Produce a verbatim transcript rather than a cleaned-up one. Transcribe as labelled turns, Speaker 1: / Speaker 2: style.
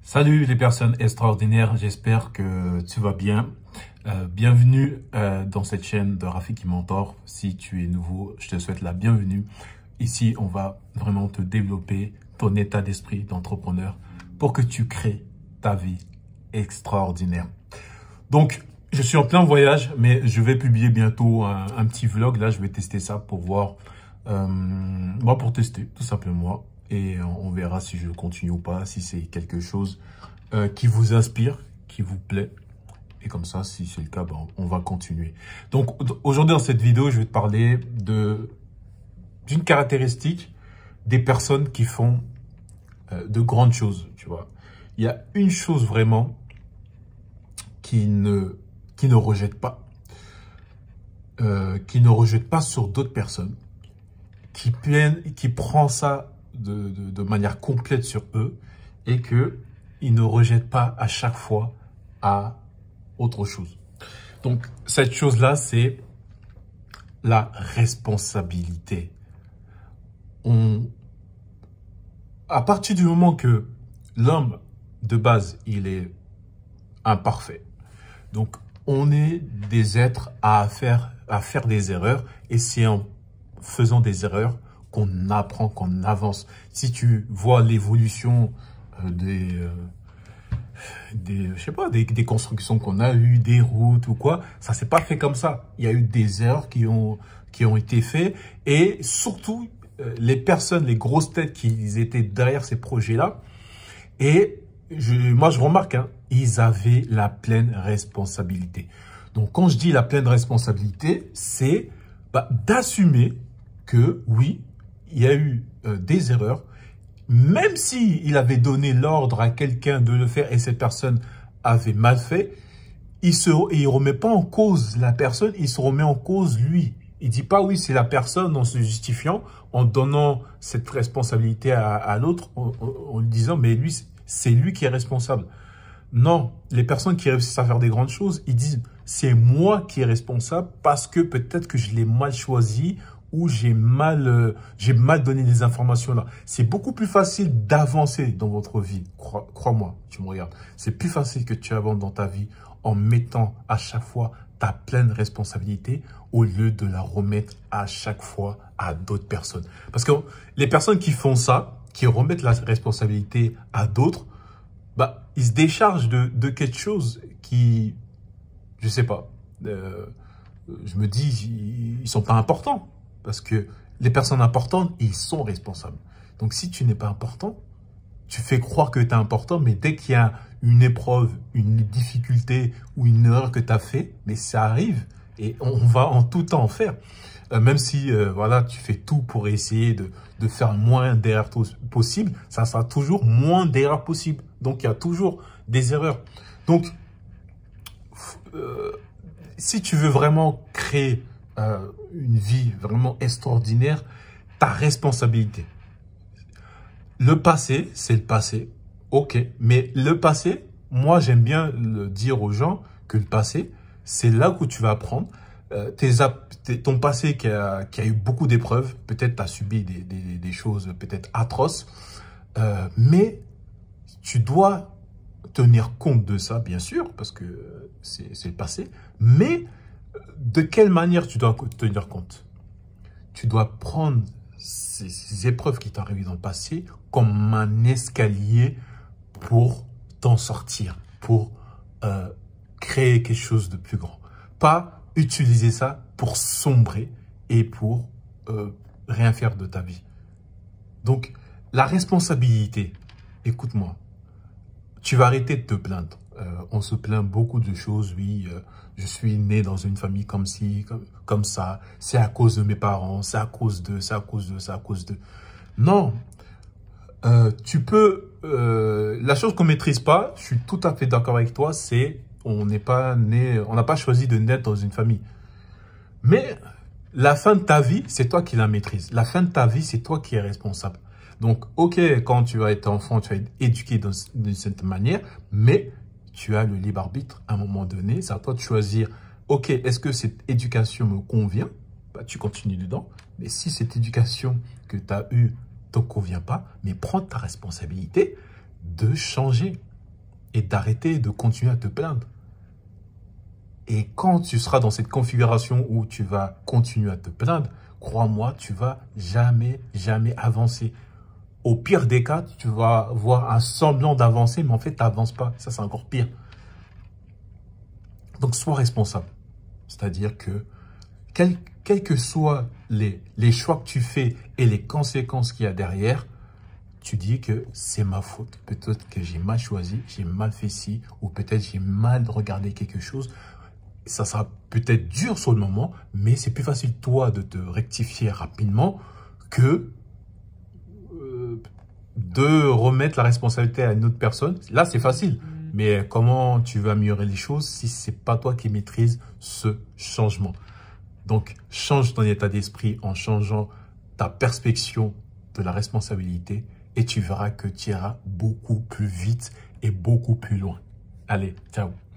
Speaker 1: Salut les personnes extraordinaires, j'espère que tu vas bien. Euh, bienvenue euh, dans cette chaîne de Rafiki Mentor. Si tu es nouveau, je te souhaite la bienvenue. Ici, on va vraiment te développer ton état d'esprit d'entrepreneur pour que tu crées ta vie extraordinaire. Donc, je suis en plein voyage, mais je vais publier bientôt un, un petit vlog. Là, je vais tester ça pour voir, euh, bon, pour tester tout simplement. Et on verra si je continue ou pas, si c'est quelque chose euh, qui vous inspire, qui vous plaît. Et comme ça, si c'est le cas, ben, on va continuer. Donc, aujourd'hui, dans cette vidéo, je vais te parler de d'une caractéristique des personnes qui font euh, de grandes choses, tu vois. Il y a une chose vraiment qui ne, qui ne rejette pas, euh, qui ne rejette pas sur d'autres personnes, qui, pleine, qui prend ça De, de, de manière complète sur eux et qu'ils ne rejettent pas à chaque fois à autre chose. Donc, cette chose-là, c'est la responsabilité. On, à partir du moment que l'homme, de base, il est imparfait, donc on est des êtres à faire, à faire des erreurs et c'est en faisant des erreurs qu'on apprend, qu'on avance. Si tu vois l'évolution euh, des, euh, des, je sais pas, des, des constructions qu'on a eues, des routes ou quoi, ça s'est pas fait comme ça. Il y a eu des erreurs qui ont, qui ont été faites et surtout euh, les personnes, les grosses têtes qui étaient derrière ces projets-là. Et je, moi, je remarque, hein, ils avaient la pleine responsabilité. Donc, quand je dis la pleine responsabilité, c'est bah, d'assumer que oui, il y a eu euh, des erreurs, même s'il avait donné l'ordre à quelqu'un de le faire et cette personne avait mal fait, il ne remet pas en cause la personne, il se remet en cause lui. Il ne dit pas oui, c'est la personne en se justifiant, en donnant cette responsabilité à, à l'autre, en, en, en lui disant mais lui, c'est lui qui est responsable. Non, les personnes qui réussissent à faire des grandes choses, ils disent c'est moi qui est responsable parce que peut-être que je l'ai mal choisi ou j'ai mal, euh, j'ai mal donné des informations là. C'est beaucoup plus facile d'avancer dans votre vie. Crois, crois-moi, tu me regardes. C'est plus facile que tu avances dans ta vie en mettant à chaque fois ta pleine responsabilité au lieu de la remettre à chaque fois à d'autres personnes. Parce que les personnes qui font ça, qui remettent la responsabilité à d'autres, bah, ils se déchargent de, de quelque chose qui, je sais pas, euh, je me dis, ils, ils sont pas importants. Parce que les personnes importantes, ils sont responsables. Donc, si tu n'es pas important, tu fais croire que tu es important, mais dès qu'il y a une épreuve, une difficulté ou une erreur que tu as fait, mais ça arrive et on va en tout temps en faire. Euh, même si euh, voilà, tu fais tout pour essayer de, de faire moins d'erreurs possible, ça sera toujours moins d'erreurs possible. Donc, il y a toujours des erreurs. Donc, euh, si tu veux vraiment créer Euh, une vie vraiment extraordinaire, ta responsabilité. Le passé, c'est le passé. Ok, mais le passé, moi j'aime bien le dire aux gens que le passé, c'est là où tu vas apprendre. Euh, tes, tes, ton passé qui a, qui a eu beaucoup d'épreuves, peut-être tu as subi des, des, des choses peut-être atroces, euh, mais tu dois tenir compte de ça, bien sûr, parce que c'est le passé, mais de quelle manière tu dois tenir compte? Tu dois prendre ces, ces épreuves qui t'ont arrivé dans le passé comme un escalier pour t'en sortir, pour euh, créer quelque chose de plus grand. Pas utiliser ça pour sombrer et pour euh, rien faire de ta vie. Donc, la responsabilité, écoute-moi, tu vas arrêter de te plaindre. Euh, on se plaint beaucoup de choses, oui, euh, je suis né dans une famille comme ci, comme, comme ça, c'est à cause de mes parents, c'est à cause de, c'est à cause de, c'est à cause de... Non, euh, tu peux... Euh, la chose qu'on ne maîtrise pas, je suis tout à fait d'accord avec toi, c'est on n'est pas né, on n'a pas choisi de naître dans une famille. Mais la fin de ta vie, c'est toi qui la maîtrise. La fin de ta vie, c'est toi qui es responsable. Donc, ok, quand tu vas être enfant, tu vas être éduqué d'une certaine manière, mais tu as le libre arbitre à un moment donné. C'est à toi de choisir, ok, est-ce que cette éducation me convient? Bah, tu continues dedans. Mais si cette éducation que tu as eue ne te convient pas, mais prends ta responsabilité de changer. et d'arrêter de continuer à te plaindre. Et quand tu seras dans cette configuration où tu vas continuer à te plaindre, crois-moi, tu vas jamais, jamais avancer. Au pire des cas, tu vas voir un semblant d'avancer, mais en fait, tu n'avances pas. Ça, c'est encore pire. Donc, sois responsable. C'est-à-dire que, quels quel que soient les, les choix que tu fais et les conséquences qu'il y a derrière, tu dis que c'est ma faute. Peut-être que j'ai mal choisi, j'ai mal fait ci, ou peut-être j'ai mal regardé quelque chose. Ça sera peut-être dur sur le moment, mais c'est plus facile, toi, de te rectifier rapidement que euh, de remettre la responsabilité à une autre personne. Là, c'est facile. Mais comment tu vas améliorer les choses si ce n'est pas toi qui maîtrise ce changement? Donc, change ton état d'esprit en changeant ta perspective de la responsabilité et tu verras que tu iras beaucoup plus vite et beaucoup plus loin. Allez, ciao!